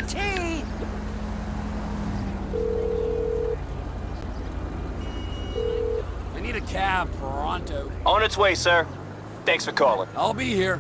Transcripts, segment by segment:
tea! I need a cab, pronto. On its way, sir. Thanks for calling. I'll be here.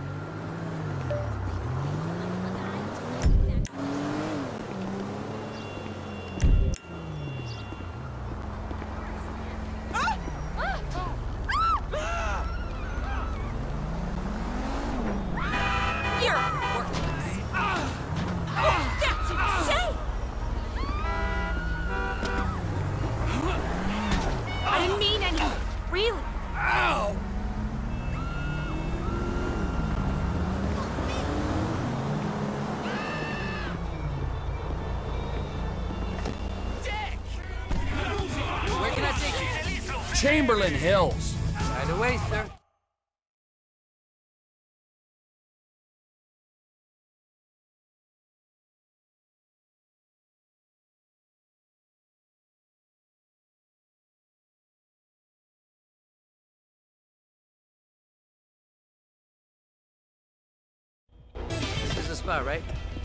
Chamberlain Hills. Right away, sir. This is the spot, right?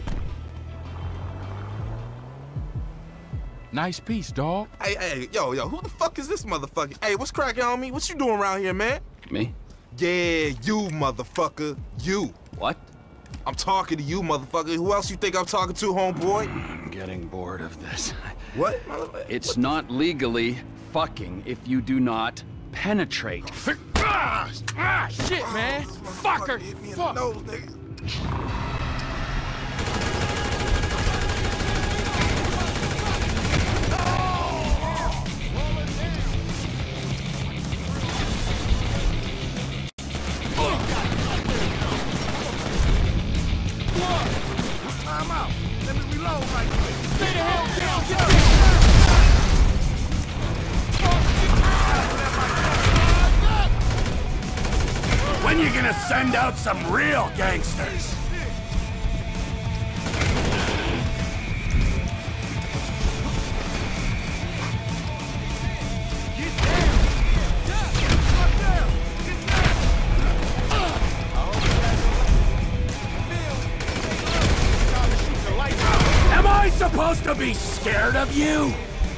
Nice piece, dog. Hey, yo, who the fuck is this motherfucker? Hey, what's cracking on me? What you doing around here, man? Me? Yeah, you, motherfucker. You. What? I'm talking to you, motherfucker. Who else you think I'm talking to, homeboy? I'm getting bored of this. What, motherfucker? It's not legally fucking if you do not penetrate. Shit, man! Fucker! Hit me in the nose, nigga. When you gonna send out some real gangsters? Am I supposed to be scared of you?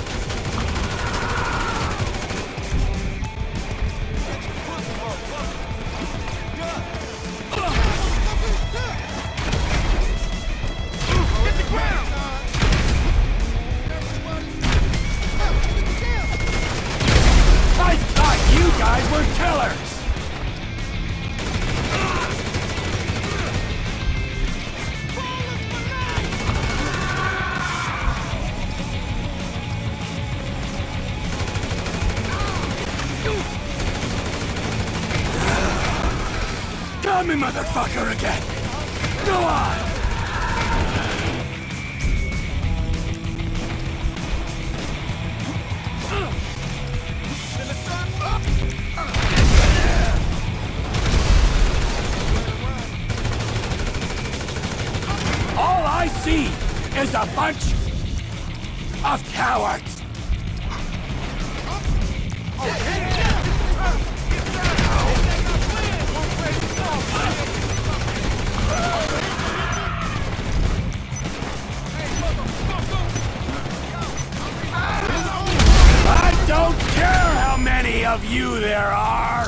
I thought you guys were killers! Got me, motherfucker, again! Go on! All I see is a bunch of cowards! I don't care how many of you there are!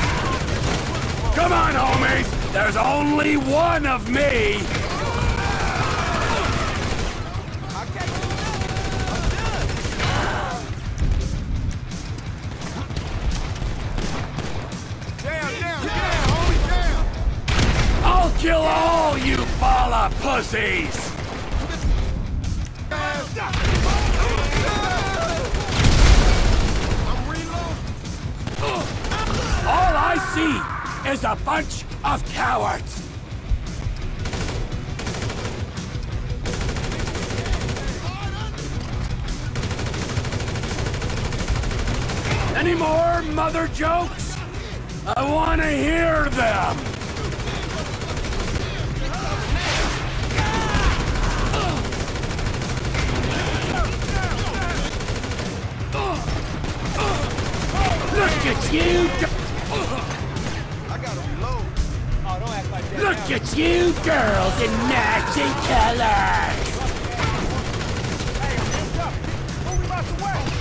Come on, homies! There's only one of me! the pussies! All I see is a bunch of cowards! Any more mother jokes? I want to hear them! Look at you! I gotta reload. Oh, don't act like that. Look at you girls in matching colors! Hey, hands up. Who we about to wait?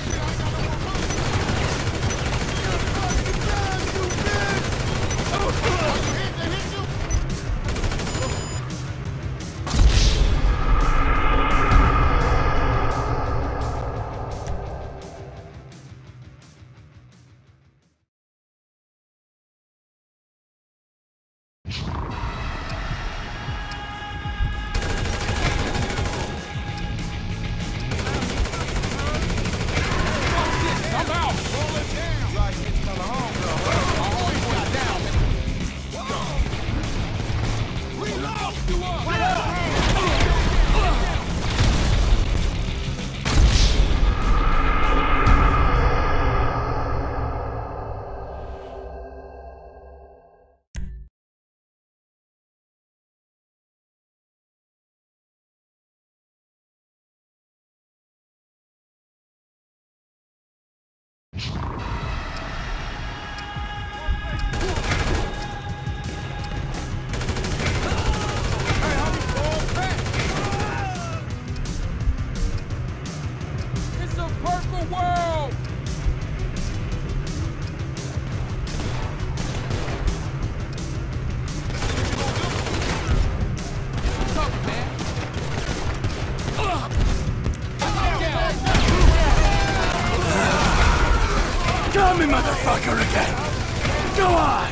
Kill me, motherfucker, again! Go on!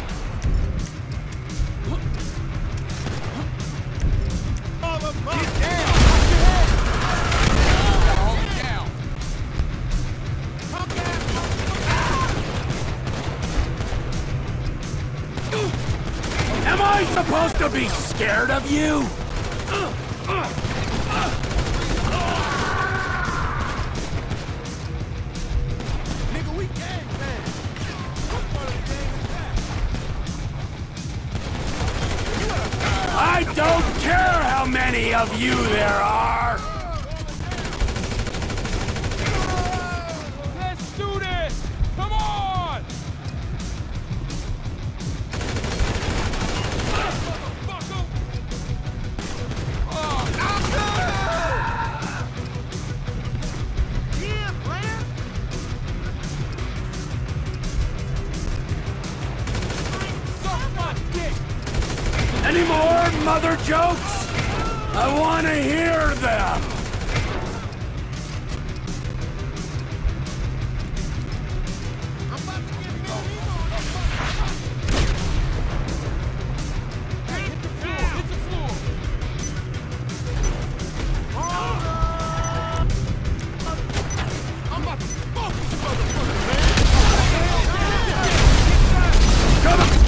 Get down! Hold it down. Am I supposed to be scared of you? Nigga, we gang bang. What part of the game is that? I don't care how many of you there are! Let's do this! Come on! Yeah, player. Suck my dick! Any more mother jokes? I want to hear them! I'm about to get me Hey, hit the floor! Hit the floor! I'm about to fuck this motherfucker, man. Come on!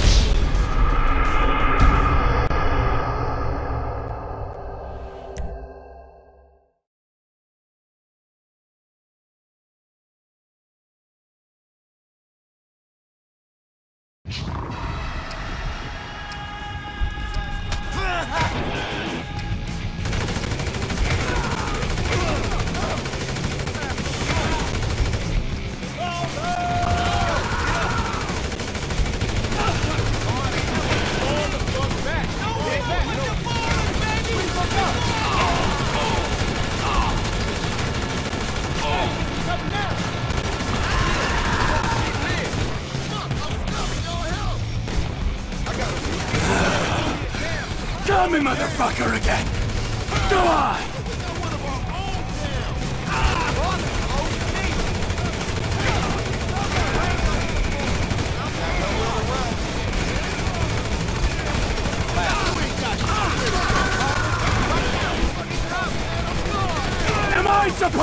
Kill me, motherfucker, again! Go on!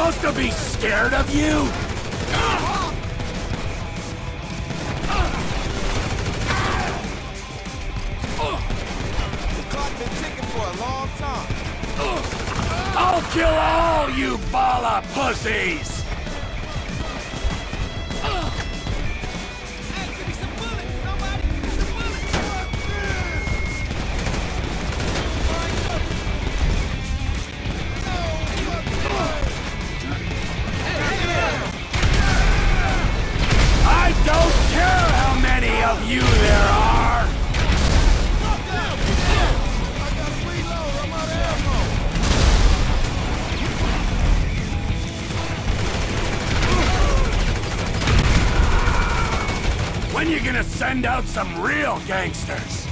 supposed to be scared of you? The clock been ticking for a long time. I'll kill all you Balla pussies! I don't care how many of you there are! When you gonna send out some real gangsters?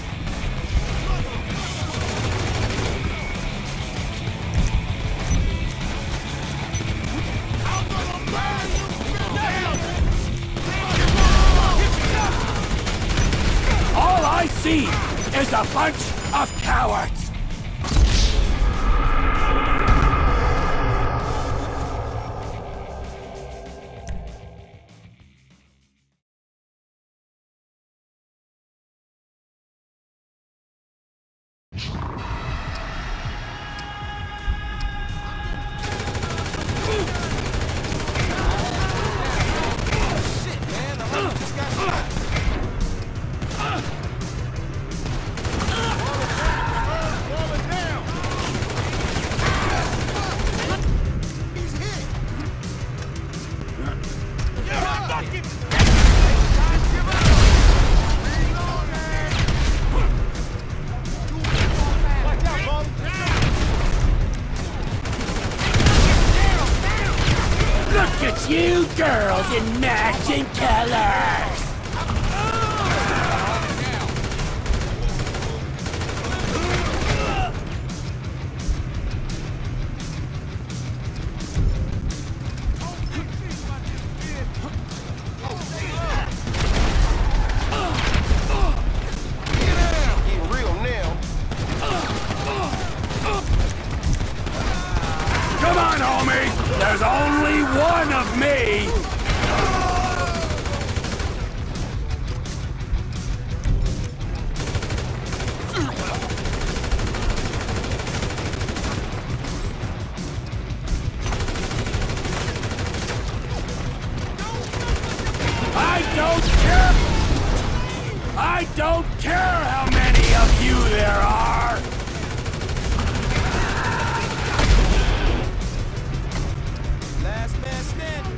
All I see is a bunch of cowards! Look at you girls in matching colors! Come on, homies! There's only one of me! I don't care how many of you there are! Last man standing.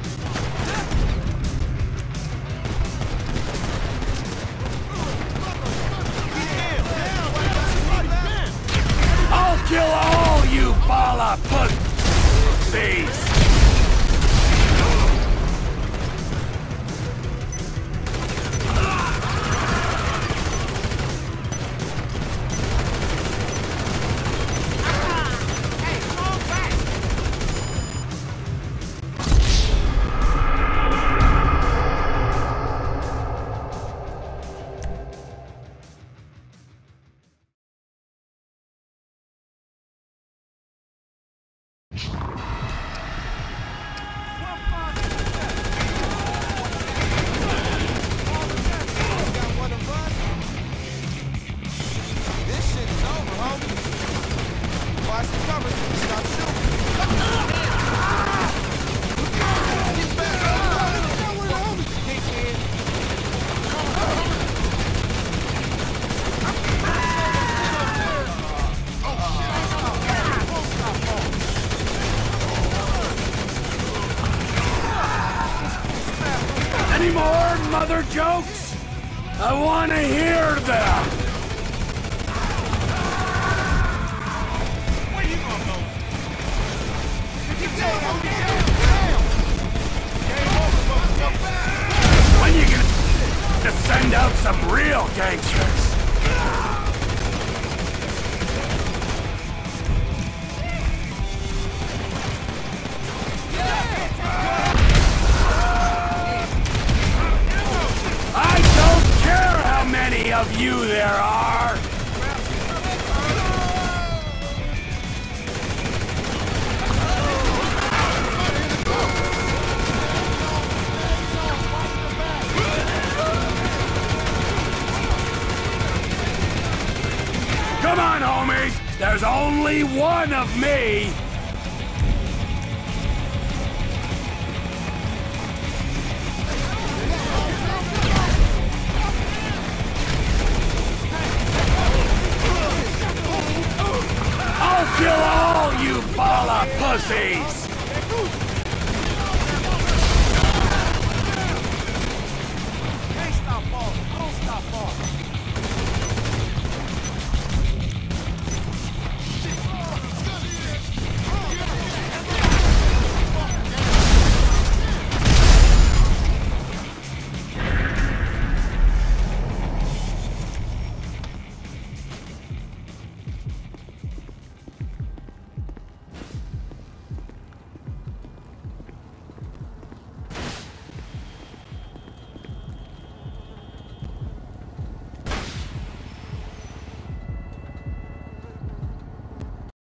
I'll kill all you Balla pussies! Any more mother jokes? I want to hear them! Where you gonna go? When you gonna send out some real gangsters? I don't care how many of you there are! Come on, homies! There's only one of me! I'll kill all you Balla pussies!